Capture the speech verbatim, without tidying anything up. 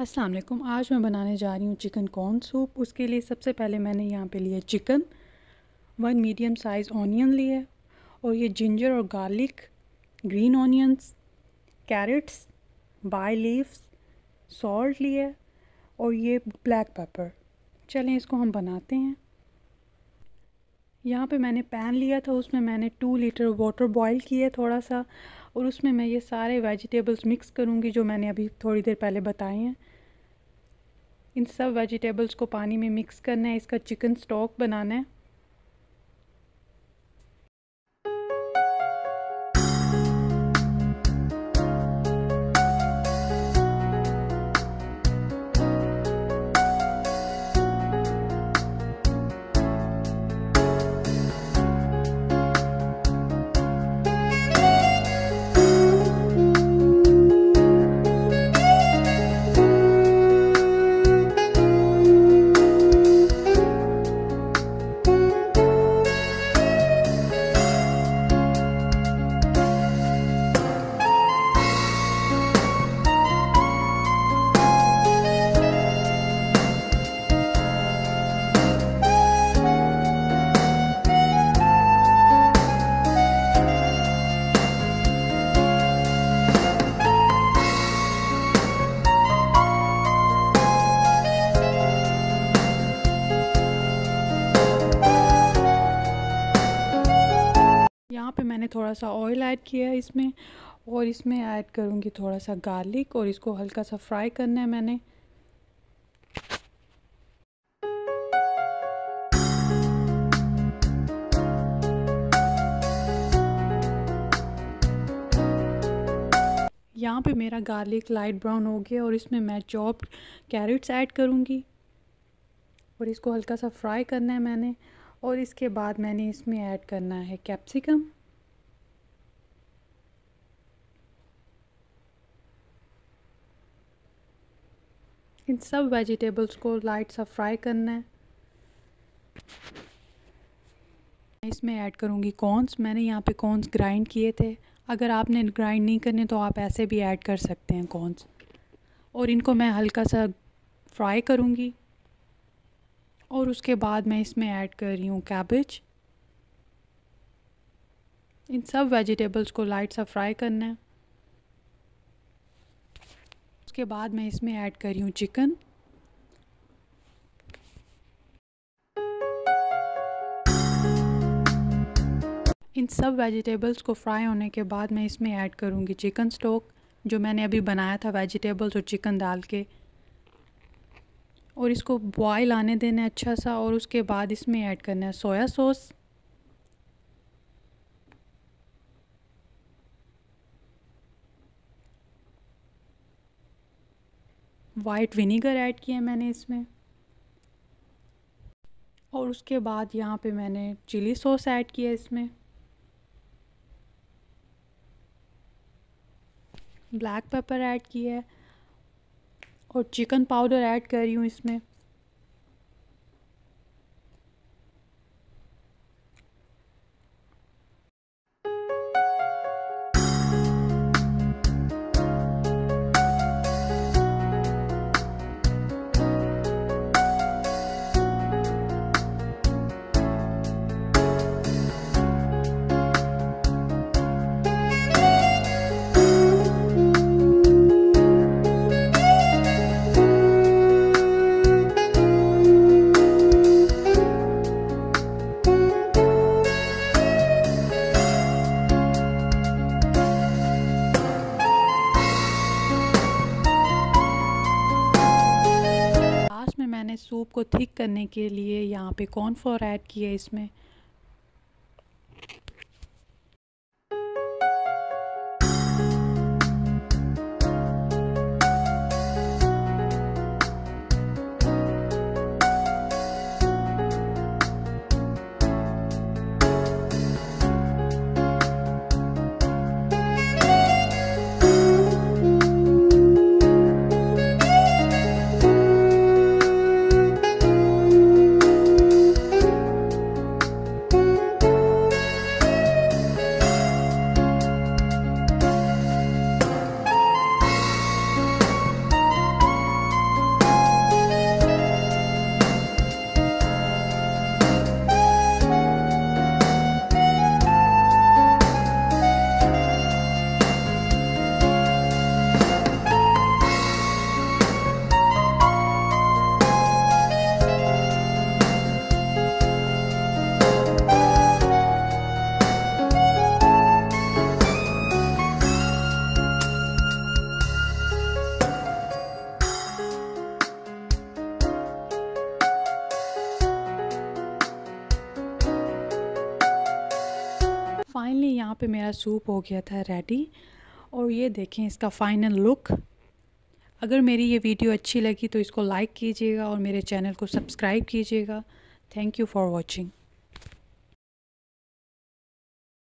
अस्सलाम वालेकुम। आज मैं बनाने जा रही हूँ चिकन कॉर्न सूप। उसके लिए सबसे पहले मैंने यहाँ पे लिया chicken, one medium size onion लिया और ये जिंजर और garlic, green onions, carrots, bay leaves, salt लिया और ये ब्लैक पेपर। चलें इसको हम बनाते हैं। यहाँ पे मैंने पैन लिया था, उसमें मैंने टू लीटर वाटर बॉईल किया थोड़ा सा, और उसमें मैं ये सारे वेजिटेबल्स मिक्स करूँगी जो मैंने अभी थोड़ी देर पहले बताए हैं। इन सब वेजिटेबल्स को पानी में मिक्स करना है, इसका चिकन स्टॉक बनाना है। यहाँ पे मैंने थोड़ा सा ऑयल ऐड किया है इसमें, और इसमें ऐड करूँगी थोड़ा सा गार्लिक और इसको हल्का सा फ्राई करना है मैंने। यहाँ पे मेरा गार्लिक लाइट ब्राउन हो गया और इसमें मैं चॉप्ड कैरेट्स ऐड करूँगी और इसको हल्का सा फ्राई करना है मैंने। और इसके बाद मैंने इसमें ऐड करना है कैप्सिकम, इन सब वेजिटेबल्स को लाइट सा फ्राई करना है। इसमें ऐड करूँगी कॉर्न्स। मैंने यहाँ पे कॉर्न्स ग्राइंड किए थे, अगर आपने ग्राइंड नहीं करने तो आप ऐसे भी ऐड कर सकते हैं कॉर्न्स। और इनको मैं हल्का सा फ्राई करूँगी और उसके बाद मैं इसमें ऐड कर रही हूँ कैबेज। इन सब वेजिटेबल्स को लाइट सा फ्राई करना है। उसके बाद मैं इसमें ऐड कर रही हूँ चिकन। इन सब वेजिटेबल्स को फ्राई होने के बाद मैं इसमें ऐड करूँगी चिकन स्टॉक जो मैंने अभी बनाया था वेजिटेबल्स और चिकन डाल के, और इसको बॉयल आने देना है अच्छा सा। और उसके बाद इसमें ऐड करना है soya sauce, white vinegar add किया मैंने इसमें, और उसके बाद यहाँ पे मैंने चिली सॉस ऐड किया इसमें, ब्लैक पेपर ऐड किया है और चिकन पाउडर ऐड कर रही हूँ इसमें। मैंने सूप को थिक करने के लिए यहाँ पे कॉर्नफ्लोर ऐड किया इसमें। पे मेरा सूप हो गया था रेडी। और ये देखें इसका फ़ाइनल लुक। अगर मेरी ये वीडियो अच्छी लगी तो इसको लाइक कीजिएगा और मेरे चैनल को सब्सक्राइब कीजिएगा। Thank you for watching.